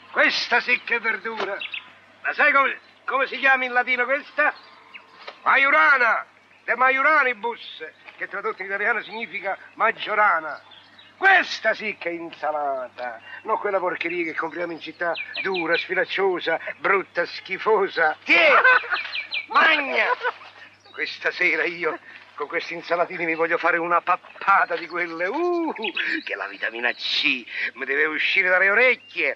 Questa sì che è verdura. Ma sai come si chiama in latino questa? Maiorana, de Maioranibus, che tradotto in italiano significa maggiorana. Questa sì che è insalata, non quella porcheria che compriamo in città, dura, sfilacciosa, brutta, schifosa. Tiè, magna! Questa sera io con questi insalatini mi voglio fare una pappata di quelle, che la vitamina C mi deve uscire dalle orecchie.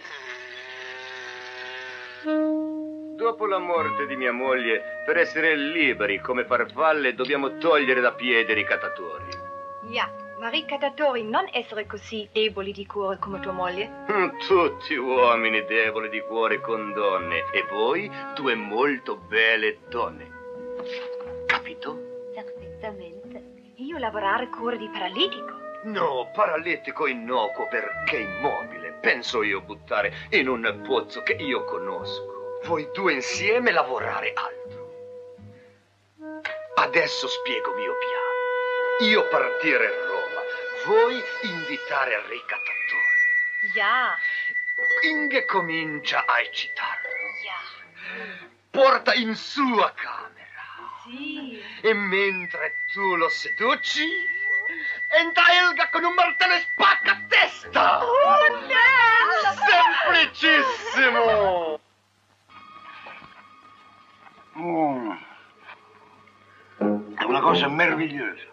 Dopo la morte di mia moglie, per essere liberi come farfalle, dobbiamo togliere da piede i ricattatori. Ja, ma ricattatori non essere così deboli di cuore come tua moglie. Tutti uomini deboli di cuore con donne. E voi, due molto belle donne. Capito? Perfettamente. Io lavorare cuore di paralitico. No, paralitico innocuo perché immobile. Penso io buttare in un pozzo che io conosco. Voi due insieme lavorare altro. Adesso spiego mio piano. Io partire a Roma, voi invitare a ricattatori. Ja. Inge comincia a eccitarlo. Ja. Porta in sua camera. Sì. E mentre tu lo seduci, entra Elga con un martello e spacca a testa. Oh, no! Semplicissimo. È una cosa meravigliosa.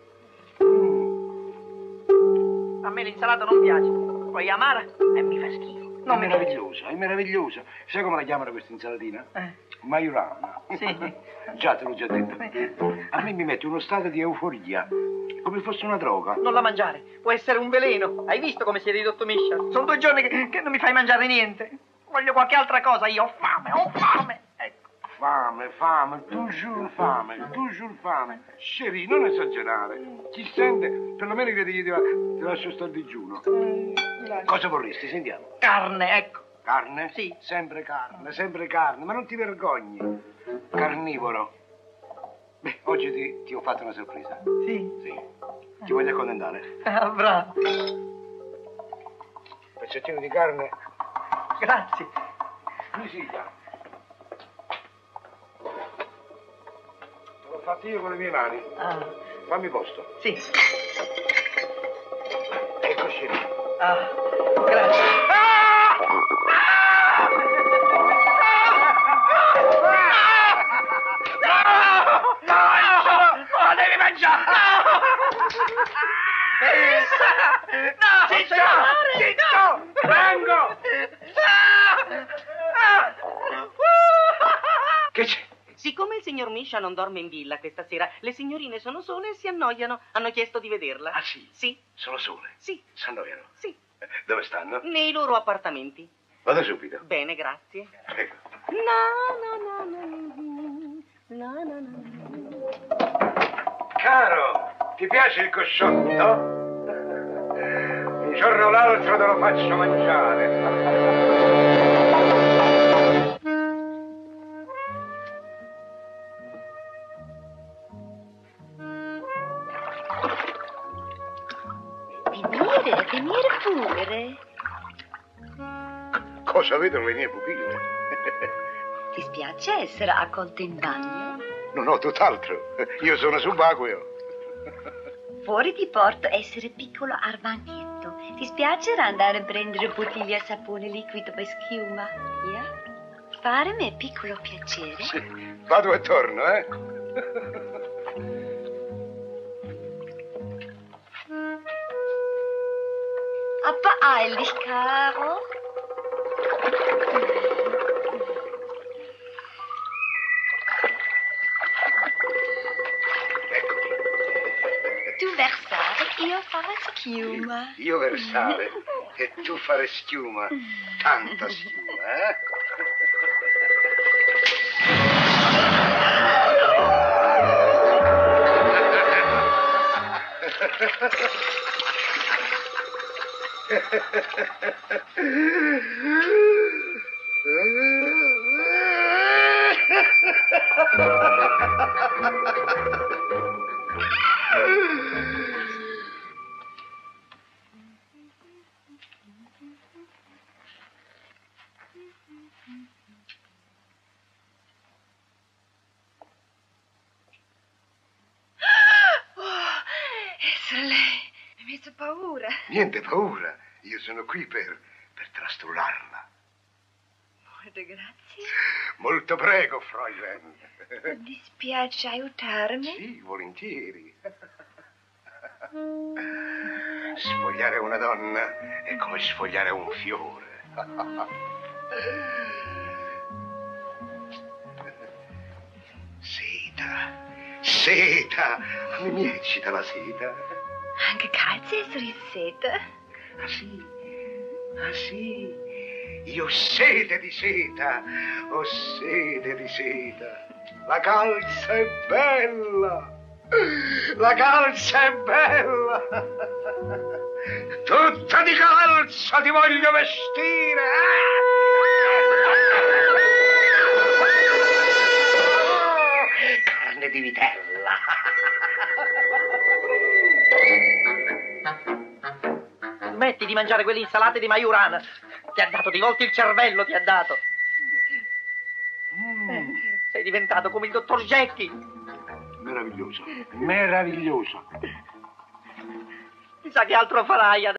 A me l'insalata non piace, poi amara e mi fa schifo. Non è meravigliosa, è meravigliosa. Sai come la chiamano questa insalatina? Maiorana. Sì. Già, te l'ho già detto. A me mi mette uno stato di euforia, come fosse una droga. Non la mangiare, può essere un veleno. Hai visto come si è ridotto Misha? Sono 2 giorni che non mi fai mangiare niente. Voglio qualche altra cosa, io ho fame, ho fame. Ecco. Fame, toujours fame. Sherry, non esagerare. Chi sente, perlomeno che ti lascio stare a digiuno. Cosa vorresti? Sentiamo. Carne, ecco. Carne? Sì. Sempre carne, ma non ti vergogni. Carnivoro. Beh, oggi ti ho fatto una sorpresa. Sì. Sì. Ti voglio accontentare. Ah, bravo. Pezzettino di carne. Grazie. Visita. L'ho fatto io con le mie mani. Ah. Fammi posto. Sì. Eccoci. Ah, grazie. La devi mangiare! No! Zitto! Vengo! Che c'è? Siccome il signor Misha non dorme in villa questa sera, le signorine sono sole e si annoiano. Hanno chiesto di vederla. Ah, sì? Sì. Sono sole? Sì. S'annoiano? Sì. Dove stanno? Nei loro appartamenti. Vado subito. Bene, grazie. Ecco. Caro, ti piace il cosciotto? Un giorno o l'altro te lo faccio mangiare. Venire pure. Cosa vedono le mie pupille? Ti spiace essere accolta in bagno? No, tutt'altro. Io sono subacqueo. Fuori ti porto essere piccolo al banchetto. Ti spiacerà andare a prendere bottiglie a sapone liquido per schiuma? Yeah? Farmi piccolo piacere? Sì, vado e torno, eh? Aber eilig, Caro. Tu versare, io fare schiuma. Io versare e tu fare schiuma. Tanta schiuma, eh? Essere lei mi ha messo paura. Niente paura, io sono qui per trastullarla. Molte grazie. Molto prego, Fräulein. Mi dispiace aiutarmi? Sì, volentieri. Sfogliare una donna è come sfogliare un fiore. Seta, mi eccita la seta. Anche calze essere in seta? Ah sì, io ho sete di seta, ho sete di seta. La calza è bella, la calza è bella. Tutta di calza ti voglio vestire. Carne di vitella. Smetti di mangiare quelle insalate di maiurana. Ti ha dato di volte il cervello, ti ha dato. Sei diventato come il dottor Jekyll. Meraviglioso, meraviglioso. Chissà che altro farai adesso.